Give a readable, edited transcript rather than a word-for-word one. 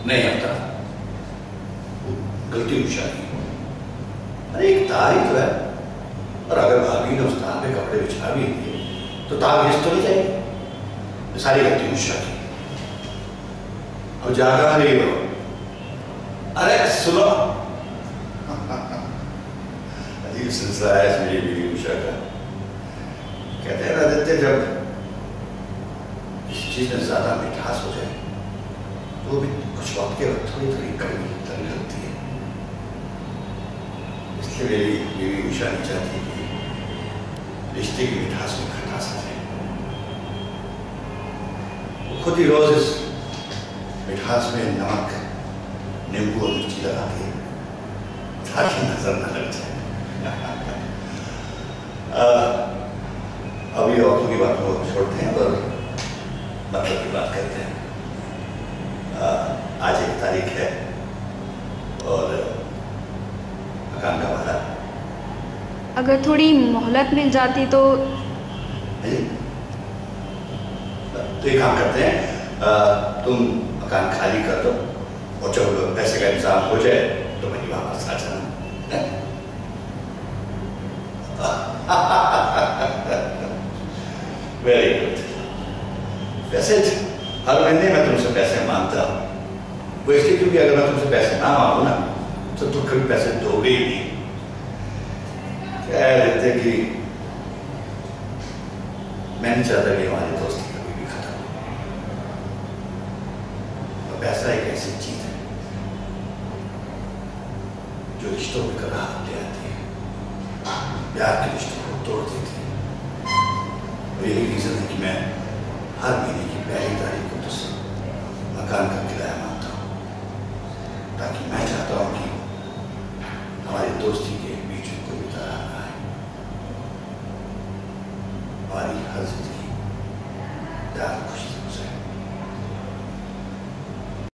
नहीं हफ्ता, गलती उषा की। अरे एक तार ही तो है, और अगर भाभी ने उस तार पे कपड़े बिछा भी दिए तो तार घिस तो नहीं जाएगी। सारी गलती उषा की। अब जागा नहीं हो। अरे सुनो, अजीब सिलसिला है मेरी बीवी उषा का। कहते हैं आदित्य, जब किसी चीज में ज्यादा मिठास हो जाए तो वो भी कुछ वक्त के बाद थोड़ी थोड़ी कड़वी लगने लगती है। इसलिए मेरी बीवी उषा नहीं चाहती कि रिश्ते की मिठास में खटास आ जाए। वो खुद ही रोज इस मिठास में नमक, नींबू और मिर्ची लगाती है ताकि नजर न लग जाए। अभी औरतों की बात को छोड़ते हैं और मतलब की बात करते हैं। आज 1 तारीख है और मकान का भाड़ा। अगर थोड़ी मोहलत मिल जाती तो। एक काम करते हैं, तुम मकान खाली कर दो और जब पैसे का इंतजाम हो जाए तो मेरी वापस आ जाना। Very good. वैसे हर महीने मैं तुमसे पैसे मांगता हूँ, वो इसलिए क्योंकि अगर मैं तुमसे पैसे ना मांगू ना तो तुम कभी पैसे दोगे ही नहीं। कह देते कि मैं नहीं चाहता कि हमारी दोस्ती कभी भी खत्म हो। पैसा एक ऐसी चीज है जो रिश्तों में कराहट ले आती है, प्यार के रिश्तों को तोड़ देती है। और यही रीजन है कि मैं हर महीने की 1 तारीख को तुझसे मकान का किराया मांगता हूँ, ताकि मैं चाहता हूँ कि हमारी दोस्ती की